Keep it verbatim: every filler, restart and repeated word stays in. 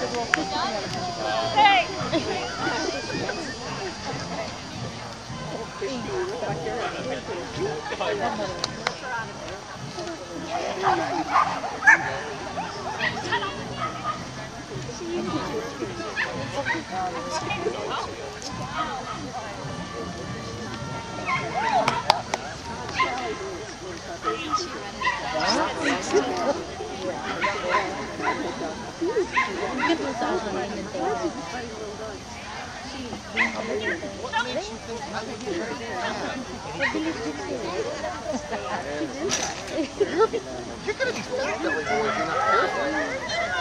Hey! What makes you think I would be ready? You're gonna be fat, though, boy, if you're not careful.